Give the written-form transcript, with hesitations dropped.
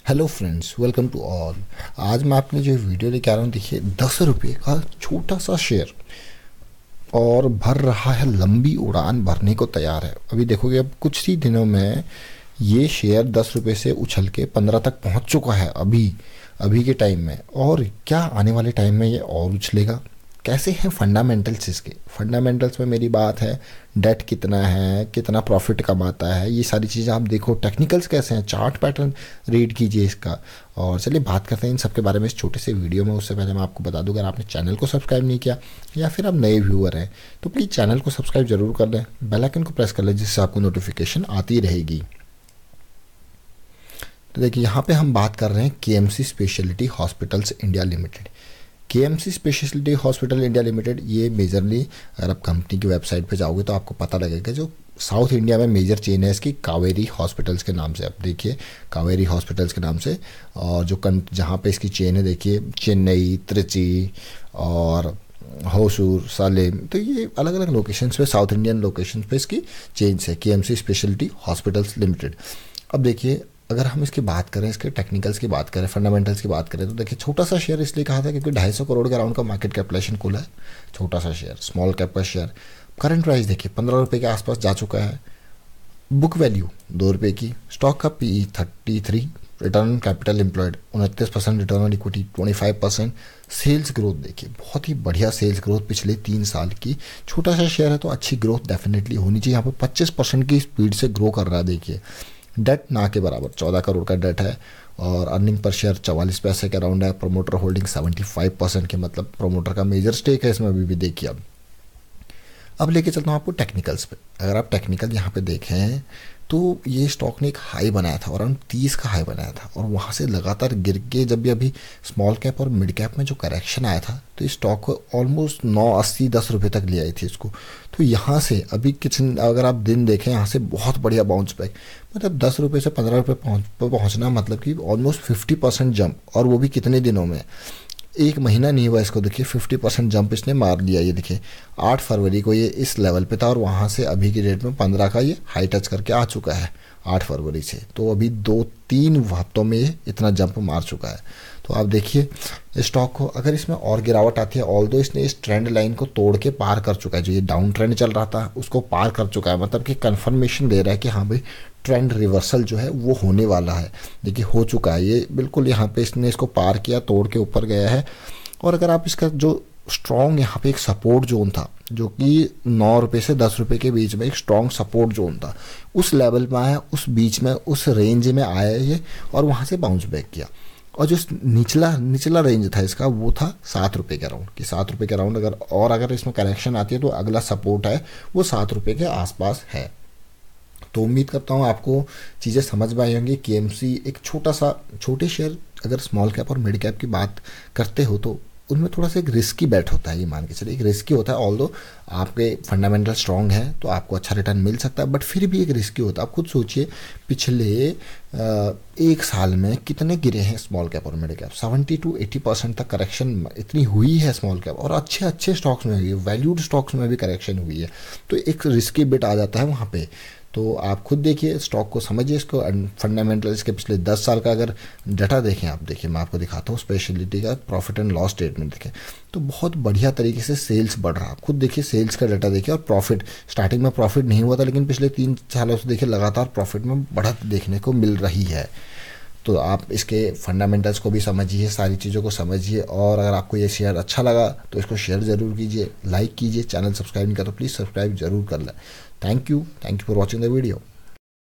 Hello friends, welcome to all. आज मैं आपके लिए जो वीडियो लेके आ रहा हूँ, देखिए 10 रुपये का छोटा सा शेयर और भर रहा है, लंबी उड़ान भरने को तैयार है। अभी देखोगे, अब कुछ ही दिनों में ये शेयर 10 रुपये से उछल के 15 तक पहुँच चुका है अभी अभी के टाइम में। और क्या आने वाले टाइम में ये और उछलेगा? कैसे हैं फंडामेंटल्स इसके? फंडामेंटल्स में मेरी बात है, डेट कितना है, कितना प्रॉफिट कमाता है, ये सारी चीज़ें आप देखो। टेक्निकल्स कैसे हैं, चार्ट पैटर्न रीड कीजिए इसका। और चलिए बात करते हैं इन सब के बारे में इस छोटे से वीडियो में। उससे पहले मैं आपको बता दूं, अगर आपने चैनल को सब्सक्राइब नहीं किया या फिर आप नए व्यूअर हैं तो प्लीज़ चैनल को सब्सक्राइब जरूर कर लें, बेल आइकन को प्रेस कर लें, जिससे आपको नोटिफिकेशन आती रहेगी। तो देखिए, यहाँ पे हम बात कर रहे हैं KMC specialty hospitals India limited. KMC specialty hospital India limited, ये मेजरली अगर आप कंपनी की वेबसाइट पे जाओगे तो आपको पता लगेगा, जो साउथ इंडिया में मेजर चेन है इसकी कावेरी हॉस्पिटल्स के नाम से। आप देखिए, कावेरी हॉस्पिटल्स के नाम से। और जो जहाँ पे इसकी चेन है, देखिए चेन्नई, त्रिची और होसूर, सालेम, तो ये अलग अलग लोकेशंस पे, साउथ इंडियन लोकेशंस पे इसकी चेन्स है, केएमसी स्पेशलिटी हॉस्पिटल्स लिमिटेड। अब देखिए, अगर हम इसकी बात करें, इसके टेक्निकल्स की बात करें, फंडामेंटल्स की बात करें, तो देखिए छोटा सा शेयर इसलिए कहा था क्योंकि 250 करोड़ के अराउंड का मार्केट कैपिटलाइजेशन खुला है। छोटा सा शेयर, स्मॉल कैप का शेयर। करंट प्राइस देखिए 15 रुपये के आसपास जा चुका है। बुक वैल्यू 2 रुपये की। स्टॉक का PE 33। Return on capital employed 29%। Return on equity 25%। Sales growth देखिए, बहुत ही बढ़िया सेल्स ग्रोथ पिछले 3 साल की। छोटा सा शेयर है तो अच्छी ग्रोथ डेफिनेटली होनी चाहिए। यहाँ पर 25% की स्पीड से ग्रो कर रहा है। देखिए, डेट ना के बराबर 14 करोड़ का डेट है। और अर्निंग पर शेयर 44 पैसे के अराउंड है। प्रोमोटर होल्डिंग 75% के, मतलब प्रोमोटर का मेजर स्टेक है इसमें अभी भी। देखिए, अब लेके चलता हूँ आपको टेक्निकल्स पे। अगर आप टेक्निकल यहाँ पे देखें तो ये स्टॉक ने एक हाई बनाया था, अराउंड 30 का हाई बनाया था, और वहाँ से लगातार गिर के जब भी अभी स्मॉल कैप और मिड कैप में जो करेक्शन आया था, तो इस स्टॉक को ऑलमोस्ट 9.80 10 रुपये तक ले आई थी इसको। तो यहाँ से अभी किचन, अगर आप दिन देखें, यहाँ से बहुत बढ़िया बाउंस बैक, मतलब 10 रुपये से 15 रुपये पहुँचना, मतलब कि ऑलमोस्ट 50% जंप। और वो भी कितने दिनों में? 1 महीना नहीं हुआ इसको। देखिए 50% जंप इसने मार लिया। ये देखिए 8 फरवरी को ये इस लेवल पे था, और वहाँ से अभी की डेट में 15 का ये हाई टच करके आ चुका है 8 फरवरी से। तो अभी 2-3 हफ्तों में ये इतना जंप मार चुका है। तो आप देखिए स्टॉक को, अगर इसमें और गिरावट आती है, ऑल्दो इसने इस ट्रेंड लाइन को तोड़ के पार कर चुका है। जो ये डाउन ट्रेंड चल रहा था उसको पार कर चुका है, मतलब कि कंफर्मेशन दे रहा है कि हाँ भाई, ट्रेंड रिवर्सल जो है वो होने वाला है। देखिए हो चुका है ये बिल्कुल, यहाँ पे इसने इसको पार किया, तोड़ के ऊपर गया है। और अगर आप इसका जो स्ट्रॉन्ग, यहाँ पे एक सपोर्ट जोन था जो कि 9 रुपये से 10 रुपये के बीच में एक स्ट्रॉन्ग सपोर्ट जोन था, उस लेवल में आया, उस बीच में, उस रेंज में आया ये, और वहाँ से बाउंस बैक किया। और जो निचला रेंज था इसका, वो था 7 रुपये के अराउंड, कि 7 रुपये के अराउंड अगर इसमें करेक्शन आती है तो अगला सपोर्ट है वो 7 रुपये के आसपास है। तो उम्मीद करता हूँ आपको चीज़ें समझ में आई होंगी। केएमसी एक छोटे शेयर, अगर स्मॉल कैप और मिड कैप की बात करते हो तो उनमें थोड़ा सा एक रिस्की बैट होता है, ये मान के चलिए एक रिस्की होता है। ऑल्दो आपके फंडामेंटल स्ट्रॉन्ग है तो आपको अच्छा रिटर्न मिल सकता है, बट फिर भी एक रिस्की होता है। आप खुद सोचिए, पिछले 1 साल में कितने गिरे हैं स्मॉल कैप और मिड कैप। 70-80% तक करेक्शन इतनी हुई है स्मॉल कैप, और अच्छे अच्छे स्टॉक्स में हुई है, वैल्यूड स्टॉक्स में भी करेक्शन हुई है। तो एक रिस्की बिट आ जाता है वहाँ पे। तो आप खुद देखिए, स्टॉक को समझिए, इसको फंडामेंटल इसके पिछले 10 साल का अगर डाटा देखें आप, देखिए मैं आपको दिखाता हूँ स्पेशलिटी का प्रॉफिट एंड लॉस स्टेटमेंट देखें तो बहुत बढ़िया तरीके से सेल्स बढ़ रहा है। आप खुद देखिए, सेल्स का डाटा देखिए, और प्रॉफिट, स्टार्टिंग में प्रॉफिट नहीं हुआ था, लेकिन पिछले 3 सालों से देखिए लगातार प्रॉफिट में बढ़त देखने को मिल रही है। तो आप इसके फंडामेंटल्स को भी समझिए, सारी चीज़ों को समझिए। और अगर आपको ये शेयर अच्छा लगा तो इसको शेयर ज़रूर कीजिए, लाइक कीजिए। चैनल सब्सक्राइब नहीं करा तो प्लीज़ सब्सक्राइब जरूर कर लें। Thank you for watching the video.